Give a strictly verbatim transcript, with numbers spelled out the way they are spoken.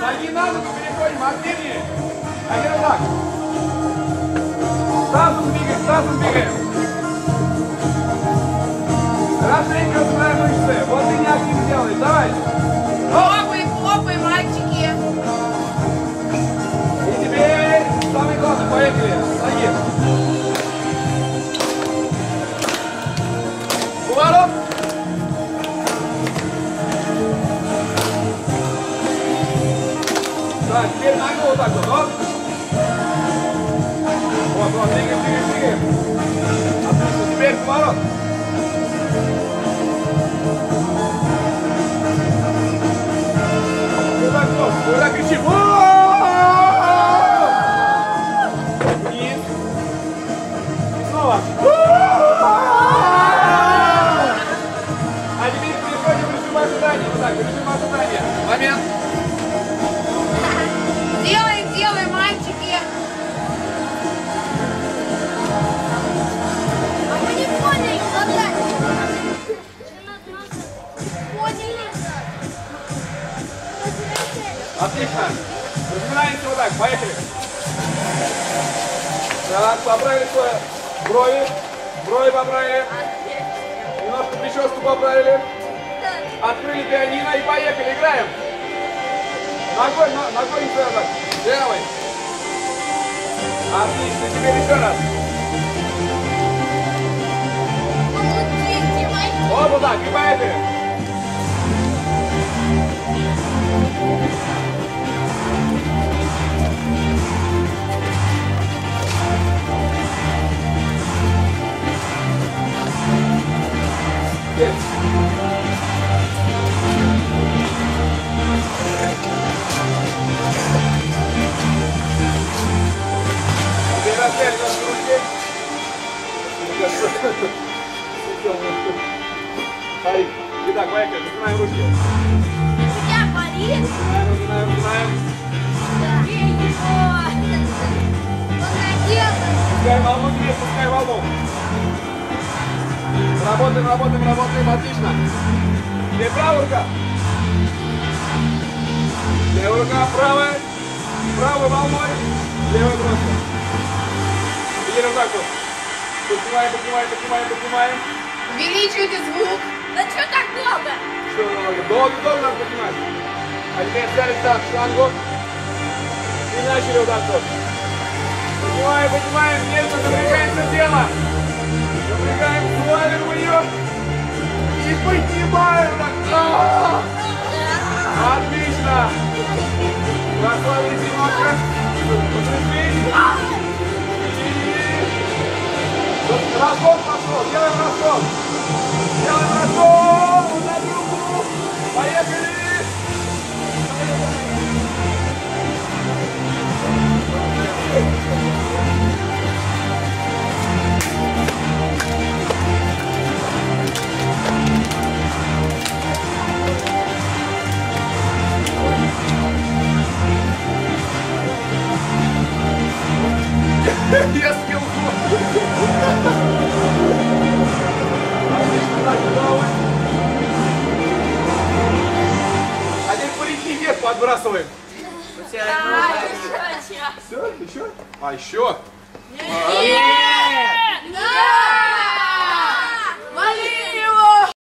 Ноги на ногу переходим, активнее. Один вот так. Тазом двигаем, тазом двигаем. Хорошенько разбираем мышцы. Вот ты не активно делаешь. Давай. Хлопаем, хлопаем, мальчики. И теперь самый главный. Поехали. Ноги. Поворот. Так, теперь ногу вот так вот. Вот. Вот, вот, двигаем, двигаем, двигаем. Отлично, теперь поворот. Вот так вот, вот так кричим. Вниз. И снова. А теперь переходим в режим ожидания. Вот так, в режим ожидания. Момент. Делаем, делаем, мальчики. А мы не поняли задание. Поняли. Отлично. Разминаемся вот так. Поехали. Так, поправили свое брови. Брови поправили. Немножко прическу поправили. Открыли пианино и поехали. Играем. Ногой, ногой не сюда так. Левой. Отлично. Теперь еще раз. Вот вот так. И поехали. Yes. Теперь разделим наши руки. Харик. Итак, поехали. Разгинаем ручки. Я Борис. Разгинаем, разгинаем, разгинаем. Пускай волну тебе, пускай волну. Работаем, работаем, работаем. Отлично. Теперь правая рука. Левая рука, правая. Правой волной. Левая просто. Теперь вот так вот. Поднимаем, поднимаем, поднимаем, поднимаем. Увеличивайте звук. Да что так долго? Что надо? Долго, долго надо поднимать. А теперь взяли так штангу. И начали вот так вот. Поднимаем, поднимаем. Нежно напрягаемся тело. Напрягаем, свалим ее. И поднимаем. Так. Отлично. Расслабились немножко. Потрясли. Разгон пошел. Делаем разгон. Делаем разгон. На руку. Поехали. Я спел А теперь парики вверх подбрасываем. Все, Все? Еще? А еще? Нет!